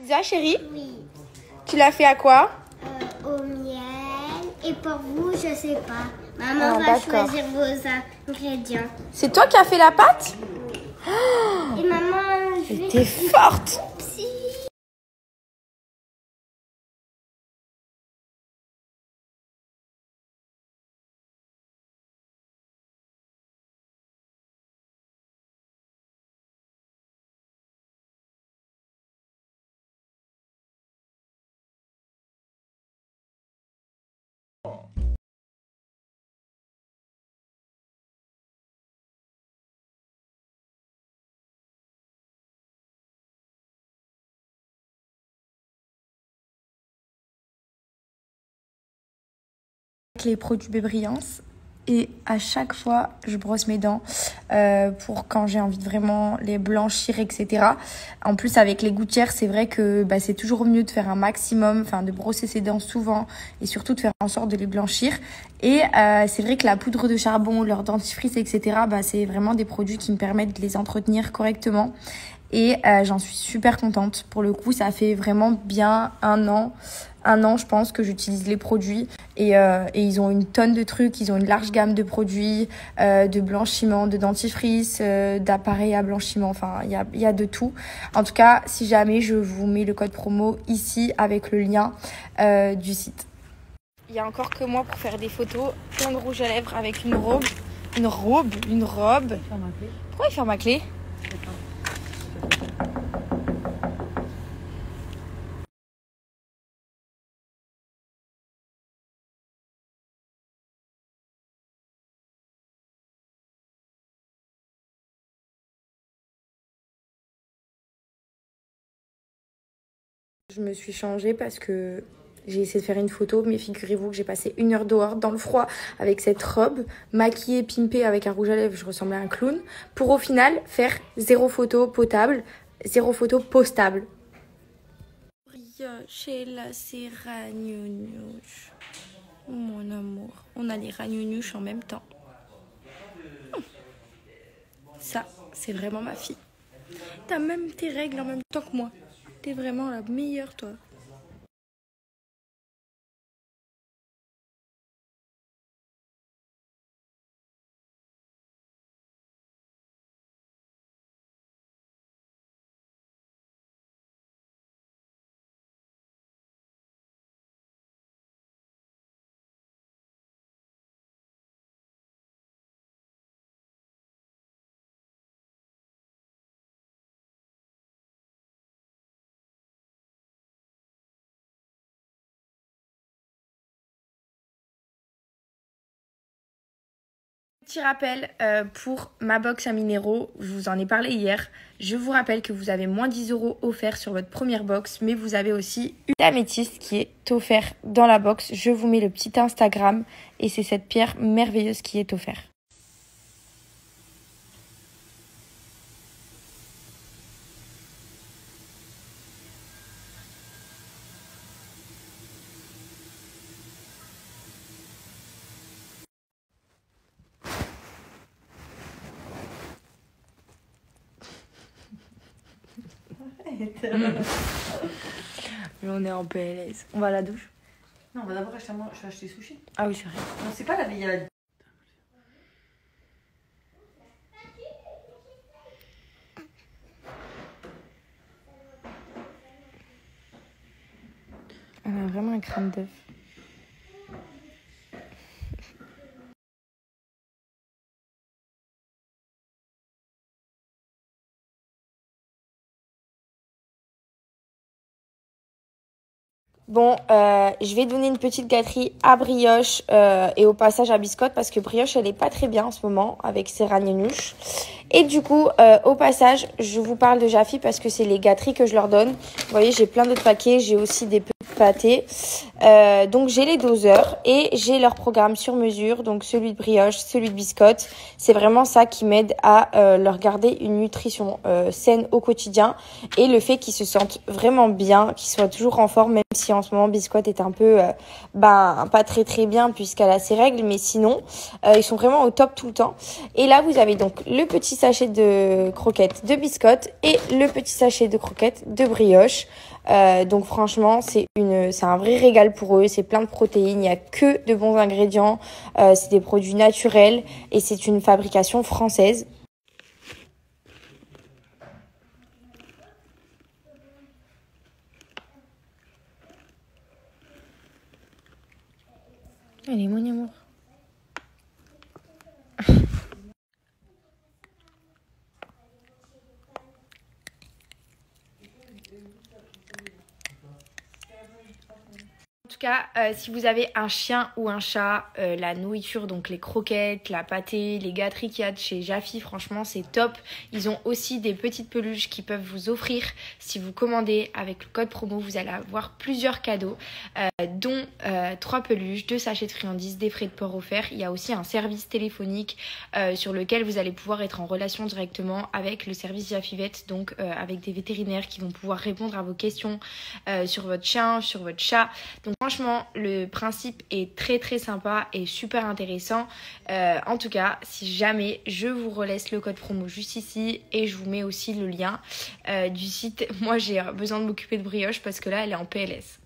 pizza, chérie? Oui. Tu l'as fait à quoi? Au miel. Et pour vous, je sais pas. Maman va choisir vos ingrédients. C'est toi qui as fait la pâte? Et maman, T'es forte! Si. Les produits Bébriance et à chaque fois je brosse mes dents pour quand j'ai envie de vraiment les blanchir, etc. En plus avec les gouttières, c'est vrai que c'est toujours mieux de faire un maximum, enfin de brosser ses dents souvent et surtout de faire en sorte de les blanchir. Et c'est vrai que la poudre de charbon, leur dentifrice, etc. C'est vraiment des produits qui me permettent de les entretenir correctement. Et j'en suis super contente. Pour le coup, ça fait vraiment bien un an, je pense, que j'utilise les produits. Et ils ont une tonne de trucs. Ils ont une large gamme de produits, de blanchiment, de dentifrice, d'appareils à blanchiment. Enfin, il y a de tout. En tout cas, si jamais, je vous mets le code promo ici avec le lien du site. Il y a encore que moi pour faire des photos. Plein de rouge à lèvres avec une robe. Une robe. Pourquoi il ferme ma clé? Je me suis changée parce que j'ai essayé de faire une photo, mais figurez-vous que j'ai passé 1 heure dehors dans le froid avec cette robe, maquillée, pimpée avec un rouge à lèvres, je ressemblais à un clown, pour au final faire 0 photo potable, 0 photo postable. Chez la c'est ragnouche. Mon amour, on a les ragnouches en même temps. Ça, c'est vraiment ma fille. T'as même tes règles en même temps que moi. T'es vraiment la meilleure, toi. Petit rappel pour ma box à minéraux, je vous en ai parlé hier. Je vous rappelle que vous avez moins 10 € offerts sur votre première box, mais vous avez aussi une améthyste qui est offerte dans la box. Je vous mets le petit Instagram et c'est cette pierre merveilleuse qui est offerte. Mais on est en PLS. On va à la douche? Non, on va d'abord acheter je vais acheter sushi. Ah oui, c'est vrai. Non, c'est pas la veille. Elle a vraiment un crâne d'œuf. Bon, je vais donner une petite gâterie à Brioche et au passage à Biscotte parce que Brioche, elle est pas très bien en ce moment avec ses ragnouches. Et du coup, au passage, je vous parle de Jaffy parce que c'est les gâteries que je leur donne. Vous voyez, j'ai plein d'autres paquets. J'ai aussi des petits pâté. Donc j'ai les doseurs et j'ai leur programme sur mesure, donc celui de brioche, celui de biscotte. C'est vraiment ça qui m'aide à leur garder une nutrition saine au quotidien et le fait qu'ils se sentent vraiment bien, qu'ils soient toujours en forme, même si en ce moment biscotte est un peu pas très bien puisqu'elle a ses règles, mais sinon ils sont vraiment au top tout le temps. Et là vous avez donc le petit sachet de croquettes de biscotte et le petit sachet de croquettes de brioche. Donc franchement c'est un vrai régal pour eux, c'est plein de protéines, il n'y a que de bons ingrédients, c'est des produits naturels et c'est une fabrication française. Allez mon amour. En tout cas, si vous avez un chien ou un chat, la nourriture, donc les croquettes, la pâtée, les gâteries qu'il y a de chez Jaffy, franchement c'est top. Ils ont aussi des petites peluches qui peuvent vous offrir. Si vous commandez avec le code promo, vous allez avoir plusieurs cadeaux, dont 3 peluches, 2 sachets de friandises, des frais de port offerts. Il y a aussi un service téléphonique sur lequel vous allez pouvoir être en relation directement avec le service Jaffy Vet, donc avec des vétérinaires qui vont pouvoir répondre à vos questions sur votre chien, sur votre chat. Donc franchement, le principe est très sympa et super intéressant. En tout cas, si jamais, je vous relaisse le code promo juste ici et je vous mets aussi le lien du site. Moi, j'ai besoin de m'occuper de brioche parce que là, elle est en PLS.